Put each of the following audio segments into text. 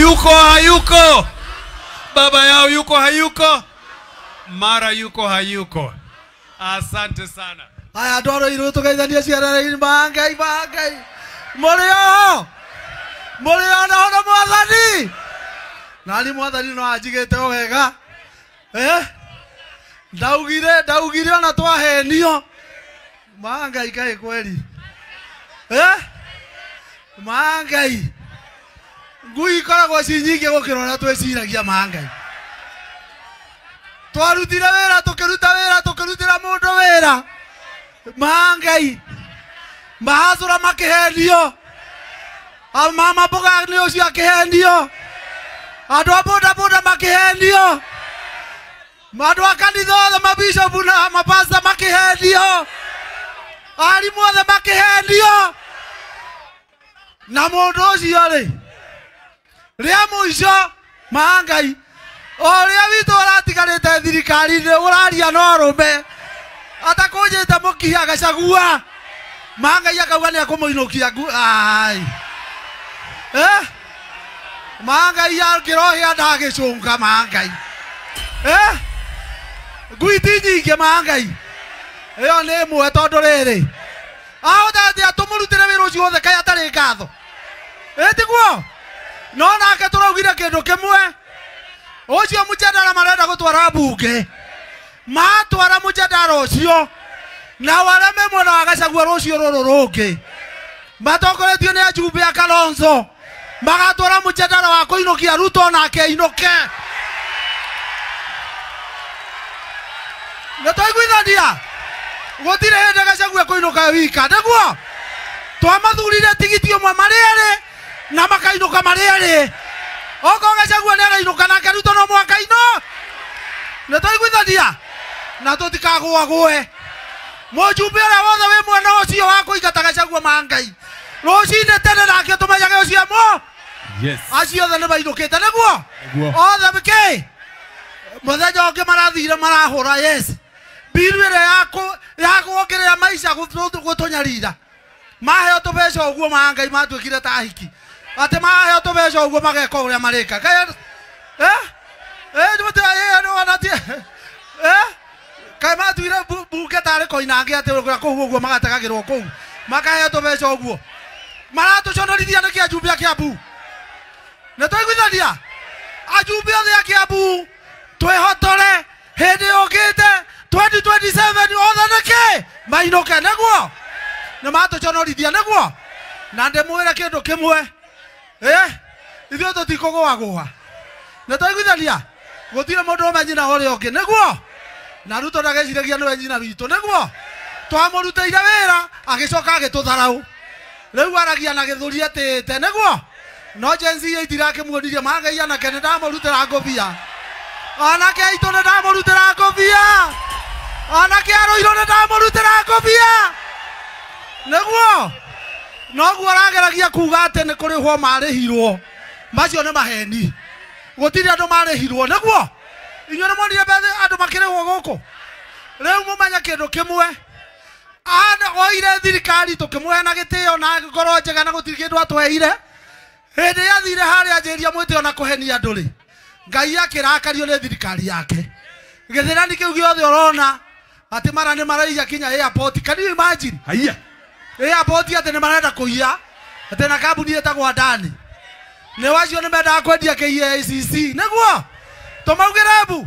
yuko hayuko, baba yao yuko hayuko, mara yuko hayuko. Asante sana. Aya ndoro iru tugeithania ciana ini mangai. Morio na ona mwathani. Nani mwathani no anjigite wega. Ndaugire ona twahenio. Mangai kai kweli. Mangai. Ngui koragwo cinyingi gukirora tweciragia mangai. Twarutire wira tukirutira mundu wira. Mangai. Mahazura makihendio. Mama boga ni ucio akihendio. Andu boda makihendio. Andu akanitha othe mabishopu na mapasta makihendio. Arimu othe makihendio. Na mundu ucio ri ria muico Mangai oria witu aratigarite thirikari ni uraria no rume atakujite mukia GACHAGUA. Mangai akauga ni akumuinukia ai Mangai ya kirohia ndagicunga Mangai ngwiti nyingi Mangai iyo ni mwe tondu riri ahotete atumurutire wira ucio wothe kai atari ngatho etiguo no nake turaugire kindu kimwe ucio mujadala marenda gutwara bunge matwara mujadala ucio na warame mwana wa GACHAGUA rucio ruru rungi matongoretio ni ajumbe a Kalonzo magatwara mujadala wa kuinukia RUTO nake inuke nitwaiguithania gutire hende GACHAGUA kuinuka wika niguo twamathurire tigiti umwe mariri na makainuka mariri oko GACHAGUA ni arainuka nake RUTO no mwakaino nitwaiguithania na tutikagwagwe mujumbe uria wothe wi mwena ucio wa kuingata GACHAGUA Mangai rucine tene nake tumenyage ucio mo acio othe ni mainukite niguo othe mike muthenya ungi marathire marahura biru ira yakuongerera maisha gutunyarira maheo tubeca uguo Mangai matwikire tahiki ate maheo tubeca uguo mageka uria marika kai matwire bunge tari koinange ate kugu uguo magategagirwo kuu makaheo tubeca uguo maratuconorithia ni kiajumbe kia bu nitwaiguithania ajumbe othe a Kiambu twihotore hindi yukite 2027 othe niki mainuke niguo ni matuconorithia niguo na ndimwire kindu kimwe ithuĩ tutikũgũagũa nitwaiguithania gutire mundu umenyina uria ungi niguo na RUTO ndageciragia niwe nyina witũ niguo twamũrutĩire wĩra agicoka agĩtũtharau riu aragia na gĩthũri atĩte niguo no jenzi itirakĩmuonirie Mangai anake nĩndamũrutĩra ngũbia anake aitũ nĩndamũrutĩra ngũbia anake arũirũ nĩndamũrutĩra ngũbia niguo noguo arageragia kuga atĩ nĩ kũrĩhwo marĩhirwo macio nĩ maheni gũtirĩ andũ marĩhirwo niguo inyuĩ nĩmuonire andũ makĩrĩhwo gũkũ rĩu mũmenye kĩndũ kĩmwe oire thirikari tũkĩmũhe na gĩtĩo na ngoro njega na gũtirĩ kĩndũ atweire hĩndĩ yathire harĩa anjĩria mwĩtĩo na kũhenia andũ rĩ Ngai akĩrakario nĩ thirikari yake gĩthĩrani kĩu gĩothe ũrona atĩ mara nĩ maraiya kinya airport. Can you imagine? Haiya airport atĩ nĩ marenda kũiya atĩ na kambuni ĩtagwo Adani nĩ wacio nĩ mendaga kwendia KICC nĩguo tũmaugĩre mbu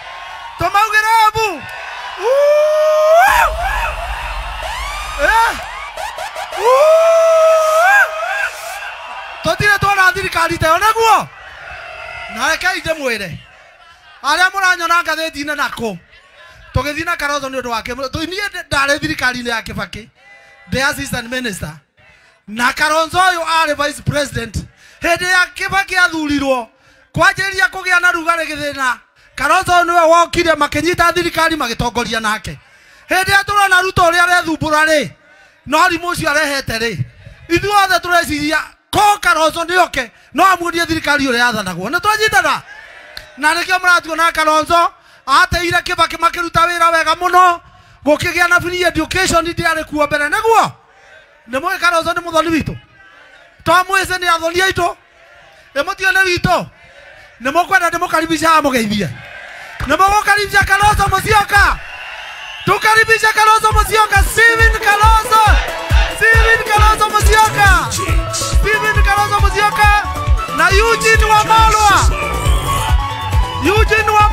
tũtire tuona thirikari tayo nĩguo na rekei ndĩmwĩre arĩa mũranyona ngathĩti-inĩ nakũ tũgĩthiĩ na Kalonzo nĩ ũndũ wake niĩ ndarĩ thirikari-inĩ ya Kibaki ndĩ assistant minister na Kalonzo ũyũ arĩ vice president hĩndĩ ya Kibaki athurirwo kwanjĩrĩria kũgĩa na rugarĩ gĩthĩna Kalonzo nĩwe wokire makĩnyita thirikari magĩtongoria nake hĩndĩ ya tũrona RUTO ũrĩa arethumbũra rĩ no mũrimũ ũcio arehete rĩ ithuothe tũreciria ko Kalonzo nĩoke no amuonie thirikari ũrĩa yathanagwo nĩtwanyitana na nĩkĩo mũratuona Kalonzo ateire Kibaki makĩruta wĩra wega mũno gũkĩgĩa na free education ndĩarĩ kuo mbere nĩguo nĩmũĩ Kalonzo nĩ mũthoni witũ twamwĩce nĩ athoni aitũ Emotione wito. Nemokwenda demokaribisha amugeithie. Nemokaribisha Kalonzo Musyoka. Tukaribisha Kalonzo Musyoka, Steven Kalonzo. Steven Kalonzo Musyoka. Steven Kalonzo Musyoka na Eugene Wamalwa. Eugene Wamalwa.